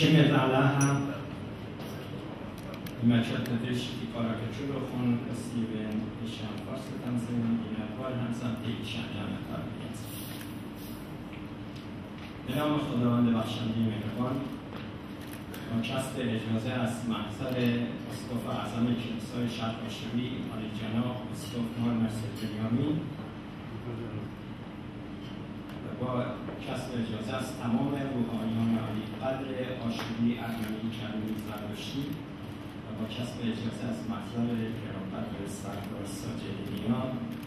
Ciemedalaha i Macciatadesci caricatura con Steven Isham forse tanzania in اقوال همزن پیشن تربیت به نام خداوند بخشنده مهربان با کسب اجازه از محضر اسقف اعظم کلیسای شرق آشوری عالی جناب اسقف مار مرسد بنیامین و با کسب اجازه از تمام روحانیان عالی قدر آشوری ارمنی کرمی زردشتی و با کسب اجازه از محضر گراقدر سردار ساجدینیان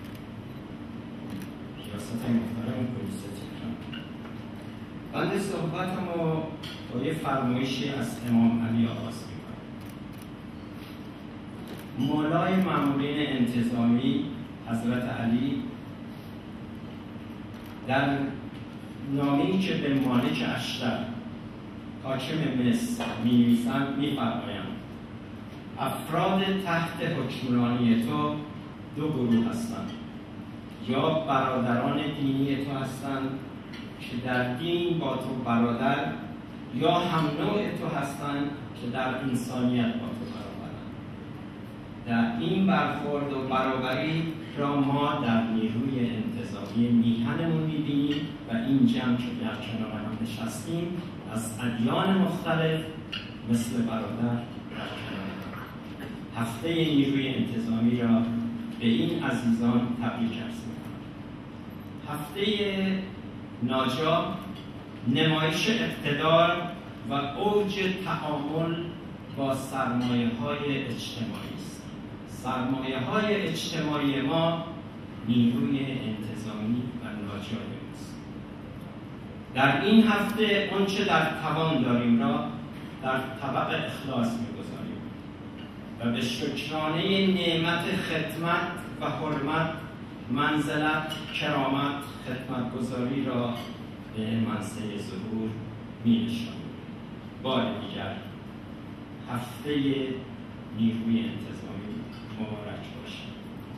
ریاست محترم پلیس تهران بنده صحبتم رو با یه فرمایشی از امام علی آغاز میکنم. مولای مامورین انتظامی حضرت علی در نامه‌ای که به مالک اشتر حاکم مصر می‌نویسند می‌فرمایند افراد تحت حکمرانی تو دو گروه هستند، یا برادران دینی تو هستند که در دین با تو برادر، یا هم نوع تو هستند که در انسانیت با تو برابرند. در این برخورد و برابری را ما در نیروی انتظامی میهنمون می‌بینیم و این جمع که در کنار هم نشستیم از ادیان مختلف مثل برادر در کنار هم. هفته نیروی انتظامی را به این عزیزان تبریک عرض می‌کنم. هفته ناجا نمایش اقتدار و اوج تعامل با سرمایه‌های اجتماعی است. سرمایه‌های اجتماعی ما نیروی انتظامی و ناجای است. در این هفته آنچه در توان داریم را در طبق اخلاص می‌گذاریم و به شکرانه نعمت خدمت و حرمت، منزلت، کرامت، خدمتگزاری را به منصه ظهور می‌نشانیم. بار دیگر هفته نیروی انتظامی مبارک باشد.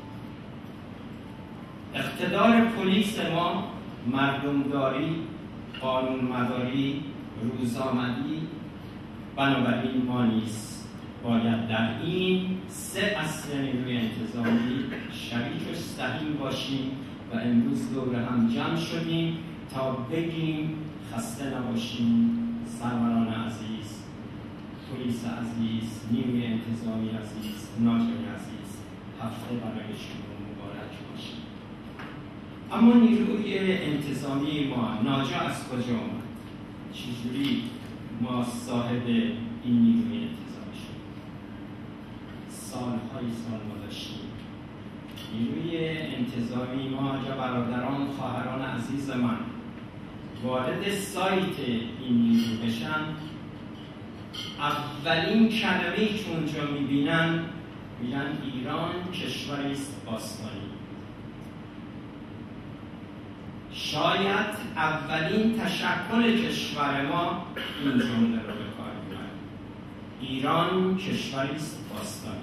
اقتدار پلیس ما مردمداری، قانونمداری، روزآمدی بنابراین ما نیست. باید در این سه اصل نیروی انتظامی شریک و سهیم باشیم و امروز دور هم جمع شدیم تا بگیم خسته نباشیم سروران عزیز، پلیس عزیز، نیروی انتظامی عزیز، ناجای عزیز، هفته برای شما مبارک باشید. اما نیروی انتظامی ما ناجا از کجا آمد؟ چجوری ما صاحب این نیروی انتظامی شدیم؟ سالهای سال ما داشتیم. نیروی انتظامی ما یا برادران، خواهران عزیز من وارد سایت این نیرو بشن، اولین کلمه‌ای که اونجا می‌بینن میگن ایران کشوری است باستانی. شاید اولین تشکل کشور ما این جمله رو به کار می‌بره. ایران کشوری است باستانی.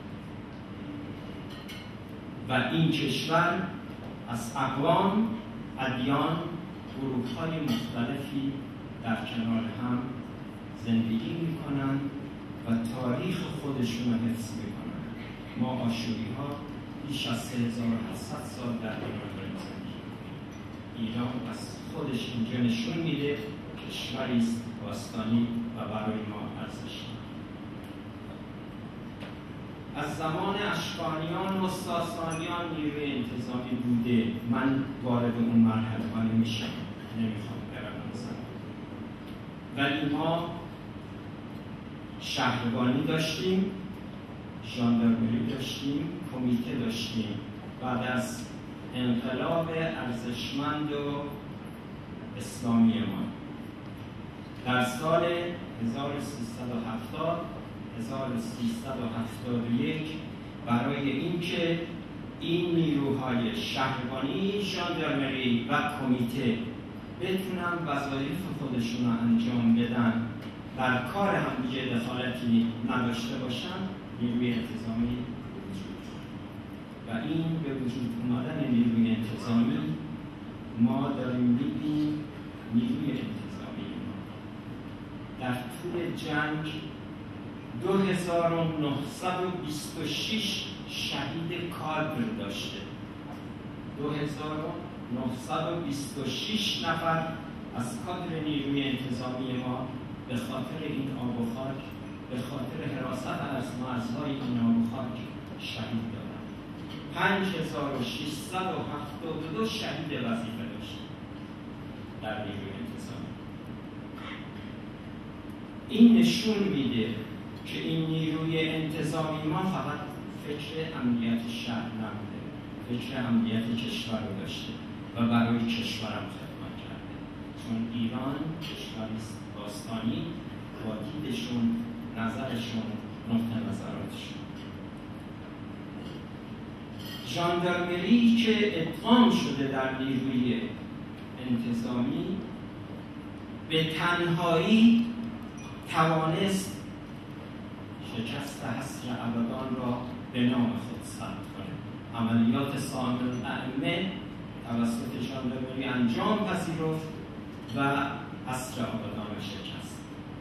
و این کشور از اقوام، ادیان، گروه‌های مختلفی در کنار هم زندگی می‌کنند و تاریخ خودشون رو حفظ می‌کنند. ما آشوری‌ها بیش از 3800 سال در ایران داریم زندگی می‌کنیم. ایران از خودش اینجا نشون میده کشوری است باستانی و برای ما ارزشمند. از زمان اشکانیان و ساسانیان نیروی انتظامی بوده. من وارد اون مرحله نمیشم، نمیخوام برم زمان. ولی ما شهربانی داشتیم، ژاندارمری داشتیم، کمیته داشتیم. بعد از انقلاب ارزشمند و اسلامی ما در سال 1370 1371 برای اینکه این نیروهای شهربانی، ژاندارمری و کمیته بتونن وظایف خودشون رو انجام بدن، در کار همدیگه دخالتی نداشته باشن، نیروی انتظامی وجود و این به وجود اومدن نیروی انتظامی ما داریم می‌بینیم. نیروی انتظامی ما در طول جنگ 2926 شهید کادر داشته. 2926 نفر از کادر نیروی انتظامی ما به خاطر این آب و خاک، به خاطر حراست از مرزهای این آب و خاک شهید دادند. 5672 شهید وظیفه داشت در نیروی انتظامی. این نشون میده که این نیروی انتظامی ما فقط فکر امنیت شهر نبوده، فکر امنیت کشور رو داشته و برای کشورم خدمت کرده. چون ایران کشوری باستانی با دیدشون، نظرشون، نقطه نظراتشون. ژاندارمری که ادغام شده در نیروی انتظامی به تنهایی توانست شکست حصر ابدان را به نام خود ثبت کنه. عملیات سام الائمه توسط ژاندارمری انجام پذیرفت و حصر ابدان شکست.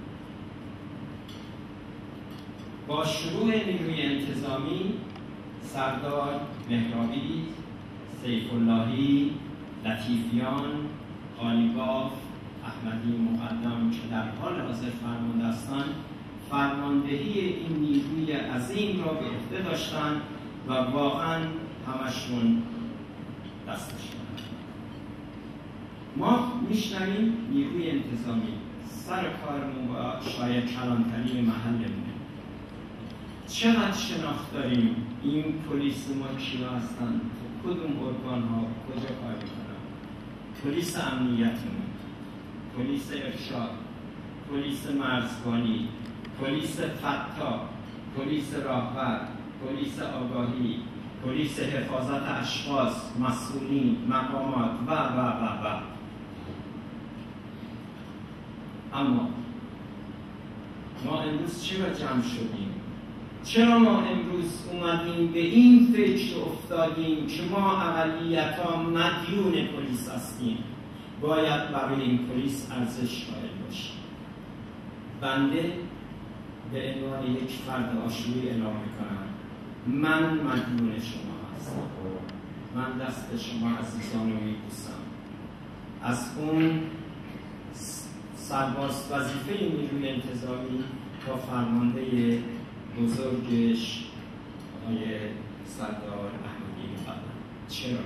با شروع نیروی انتظامی سردار مهرابی، سیف اللهی، لطیفیان، قالیباف، احمدی مقدم که در حال حاضر فرمانده هستند، فرماندهی این نیروی عظیم را به عهده داشتند و واقعا همشون دستشون. ما میشنویم نیروی انتظامی سر کارمون با شاید کلانتری محلمونه. چقدر شناخت داریم این پلیس ما کیا هستن، کدوم ارگان ها کجا کار میکنن؟ پلیس امنیتمون، پلیس ارشاد، پلیس مرزبانی، پلیس فتا، پلیس راهبر، پلیس آگاهی، پلیس حفاظت اشخاص، مسئولین، مقامات و. اما ما امروز چرا جمع شدیم؟ چرا ما امروز اومدیم به این فکر افتادیم که ما اقلیت‌ها مدیون پلیس هستیم، باید برای این پلیس ارزش قائل باشیم؟ بنده به عنوان یک فرد آشوری اعلام میکنم من مدیون شما هستم. من دست شما عزیزان رو میبوسم. از اون سرباز وظیفه نیروی انتظامی تا فرمانده بزرگش آقای سردار احمدی مقدم. چرا؟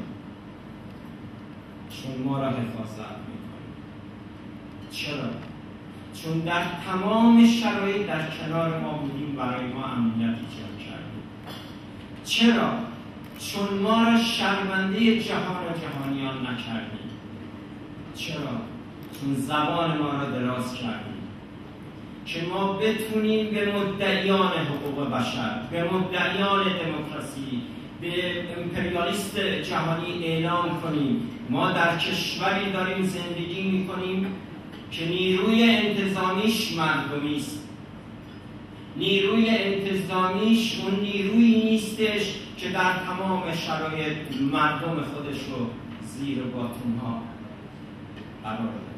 چون ما را حفاظت میکنیم. چرا؟ چون در تمام شرایط در کنار ما بودیم، برای ما امنیت ایجاد کردیم. چرا؟ چون ما را شرمنده جهان و جهانیان نکردیم. چرا؟ چون زبان ما را دراز کردیم که ما بتونیم به مدعیان حقوق بشر، به مدعیان دموکراسی، به امپریالیست جهانی اعلام کنیم ما در کشوری داریم زندگی میکنیم که نیروی انتظامیش مردمی است. نیروی انتظامیش اون نیرویی نیستش که در تمام شرایط مردم خودش رو زیر باتونها قرار بده.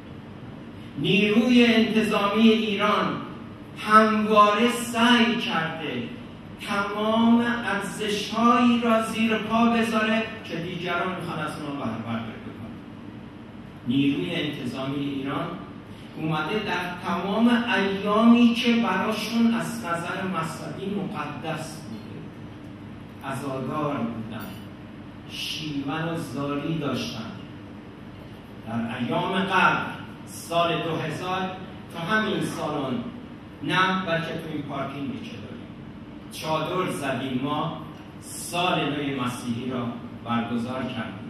نیروی انتظامی ایران همواره سعی کرده تمام ارزش‌هایی را زیر پا بذاره که دیگران میخوان از اونها بهره برداری کنن. نیروی انتظامی ایران اومده در تمام ایامی که براشون از نظر مذهبی مقدس بوده، عزادار بودن، شیون و زاری داشتن، در ایام قبل سال 2000 تا همین سالان نه بلکه تو این پارکینگی که داریم چادر زدیم ما سال نو مسیحی را برگزار کردیم،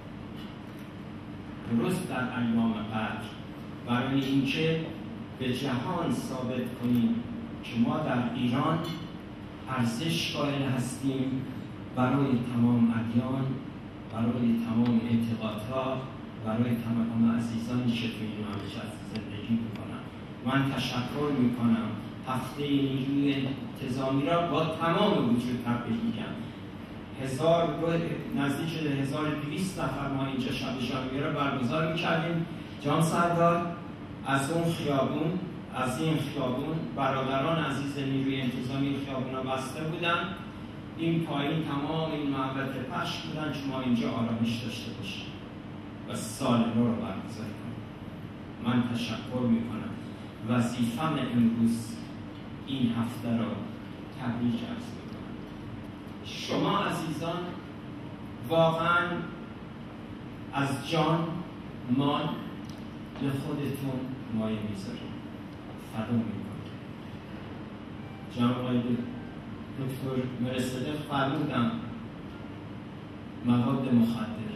درست در ایام قدر، برای اینکه به جهان ثابت کنیم که ما در ایران ارزش قائل هستیم برای تمام ادیان، برای تمام اعتقادها، برای تمام عزیزانی که توی این مملکت زندگی میکنن. من تشکر میکنم، هفته نیروی انتظامی را با تمام وجود تبریک میگم. نزدیک 1200 نفر ما اینجا شب ژانویه را برگزار میکردیم. جان سردار از اون خیابون، از این خیابون برادران عزیز نیروی انتظامی خیابون را بسته بودن. این پایین تمام این محوطه پشت بودن که ما اینجا آرامش داشته باشیم و سال نو رو برگزار کنیم. من تشکر میکنم. وظیفم امروز این هفته را تبریک عرض میکنم. شما عزیزان واقعا از جان مال به خودتون مایه میذارید، فدا میکنید. جناب آقای دکتر مرصدق فرمودن مواد مخدر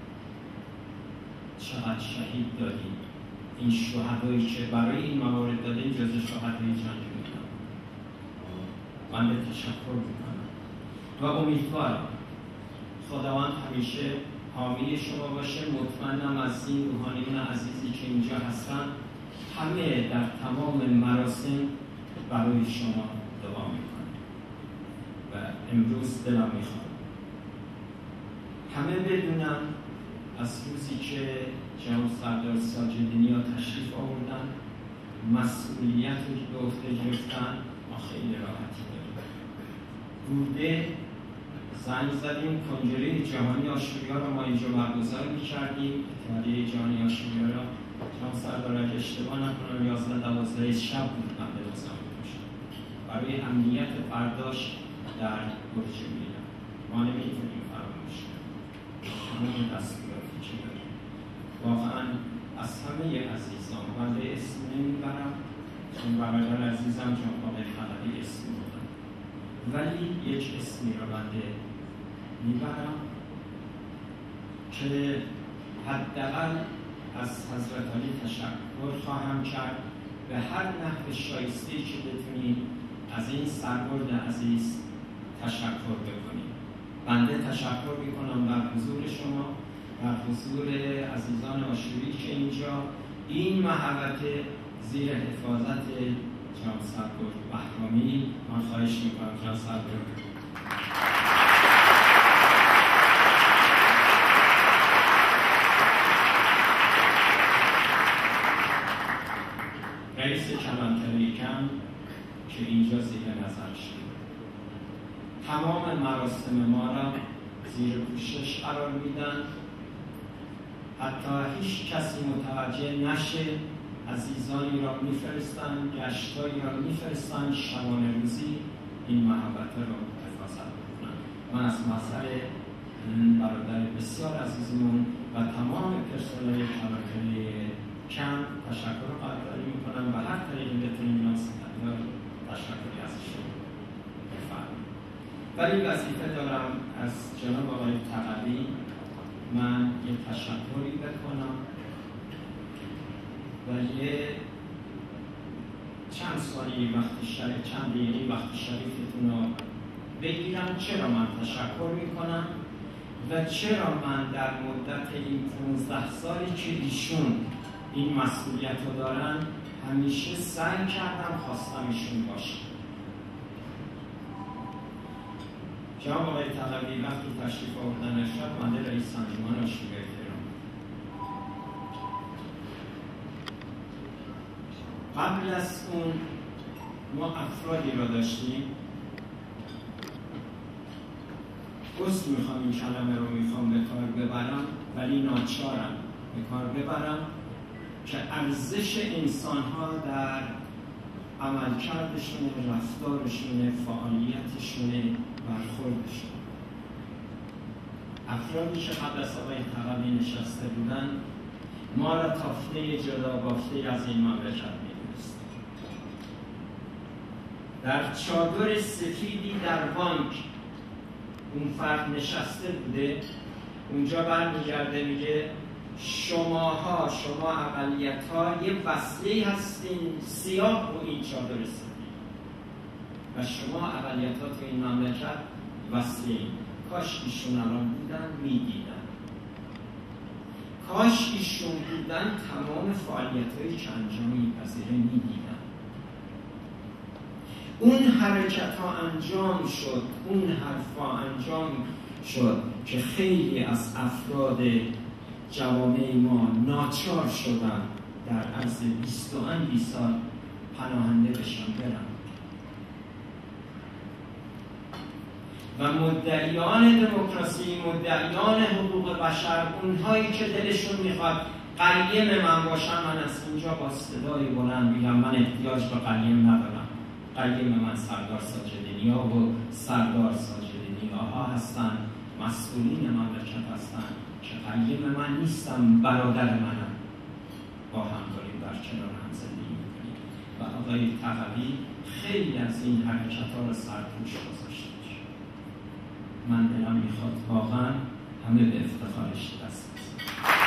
چقدر شهید دادیم. این شهدایی که برای این موارد دادیم جزو شهدای جنگ بودن. من به تشکر میکنم و امیدوارم خداوند همیشه حامی شما باشه. مطمئنم از این روحانیون عزیزی که اینجا هستن همه در تمام مراسم برای شما دعا میکنم و امروز دلم میخواد همه بدونم از روزی که جناب سردار ساجدینی ها تشریف آوردن مسئولیت رو به عهده گرفتن. ما خیلی راحتی داریم. بوده زنگ زدیم کنگره جهانی آشوریا رو ما اینجا برگزار می‌کردیم. اتحادیه جهانی آشوریا را جناب سردار اگه اشتباه نکنم 11-12 شب بود من به روزم می‌پوشم برای امنیت فرداش در برج میلان. ما نمی‌تونیم فراموش کنیم همون دستوراتی که داریم. واقعا از همه عزیزان من به اسم نمیبرم چون برادر عزیزم جناب آقای خلقی اسم بودن، ولی یک اسمی را بنده میبرم که حداقل از حضرت علی تشکر خواهم کرد به هر نحو شایسته‌ای که بتونیم از این سربرد عزیز تشکر بکنیم. بنده تشکر میکنم در حضور شما، در حضور عزیزان آشوری که اینجا این محوطه زیر حفاظت جناب سردار بهرامی. من خواهش میکنم جناب سردار رئیس کلانتری کم که اینجا زیر نظر شد تمام مراسم ما را زیر پوشش قرار میدن. حتی هیچ کسی متوجه نشه. عزیزانی را میفرستن، گشتایی را میفرستن شبانه روزی این محوطه را حفاظت بکنن. من از محضر برادر بسیار عزیزمون و تمام پرسنل کلانتری کم تشکر قدردانی میکنم و هر طریقی بتونیم این تشکری ازشون بفرماییم. ولی وظیفه دارم از جناب آقای تقوی من یه تشکری بکنم و یه چند ثانیه چند دقیقه وقت شریفتون رو بگیرم. چرا من تشکر میکنم و چرا من در مدت این 15 سالی که ایشون این مسئولیت رو دارن همیشه سعی کردم خواستم ایشون باشه. جناب آقای طلبی وقتی تشریف آوردن ارشاد بنده رئیس انجمن آشوریای تهران. قبل از اون ما افرادی را داشتیم، عذر میخوام این کلمه رو میخوام به کار ببرم ولی ناچارم به کار ببرم که ارزش انسان‌ها در عملکردشون، رفتارشون، فعالیتشون، برخوردشون. افرادی که قبل از آقای طقوی نشسته بودن ما را تافته جدا بافته از این مملکت می‌دونست. در چادر سفیدی در بانک اون فرد نشسته بوده، اونجا برمیگرده میگه شما اقلیت‌ها یه وصله هستین سیاه رو این چادر سفید و شما اقلیت‌ها تو این مملکت وصله این. کاش ایشون الان بودن میدیدن، کاش ایشون بودن تمام فعالیت‌هایی که انجام می‌پذیره میدیدن. اون حرکت‌ها انجام شد، اون حرف‌ها انجام شد که خیلی از افراد جوامع ما ناچار شدن در عرض 20 سال پناهنده بشن برن. و مدعیان دموکراسی، مدعیان حقوق بشر، اونهایی که دلشون میخواد قیم من باشن، من از اینجا با صدای بلند میگم من احتیاج به قیم ندارم. قیم من سردار ساجدنیا و سردار ساجدنیا ها هستن، مسئولین مملکت هستن که قیم من نیستم، برادر منم، با هم داریم در کنار هم زندگی میکنیم. و آقای تقوی خیلی از این حرکت ها رو سرپوش گذاشته. من دلم میخواد واقعا همه به افتخارش دست بزنیم.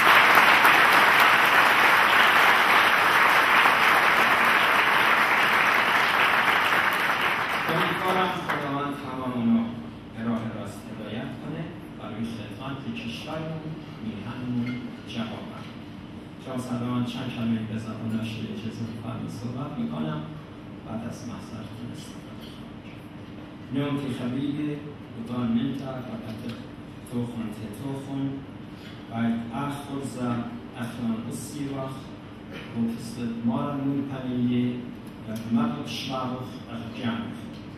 امیدوارم خداوند تمام اونا به راه راست هدایت کنه و روی خدمت کشورمون، میهنمون جوابم. جناب صدران چند کلمه به زبان نشده اجازه بفرمایید صحبت میکنم، بعد از محضرتون استفاده خواهم کرد. نوم که خبیبه totalmente accapato tochen bei Achorza Achlan Ussirach und ist Marmul Panier und Magab Schwach Arjamch.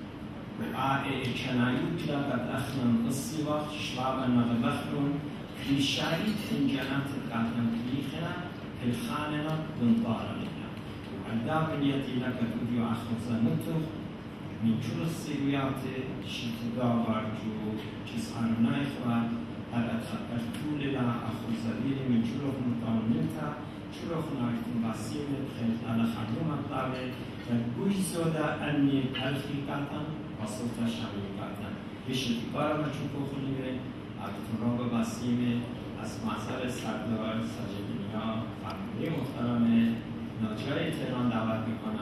Chanayu Klabat Achlan Ussirach Schwaben Magabachrun في شريط إن جنات القاتم كليخنا في الخانة دنطارنا وعندما يأتي لك توديو أخرza نتوخ من چون سیرویات شتدا ورجو چیز آنونای خواهد هر اتخطر طول لا اخو زدیر من چروخ مطامنتا چروخ نایتون بسیم خیلی علا خردوم اطلاعه و گوی زوده انی تلخی قطن و صوتا شمی قطن بشتی کارا ما چون بخونیمه اگتون را به بسیم از محضر سردار ساجدنیا فرمانده محترم ناجای تهران دعوت میکنم